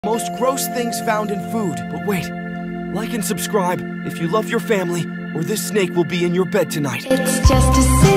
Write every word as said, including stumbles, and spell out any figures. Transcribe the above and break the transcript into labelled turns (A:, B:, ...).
A: Most gross things found in food. But wait, like and subscribe if you love your family, or this snake will be in your bed tonight.
B: It's just a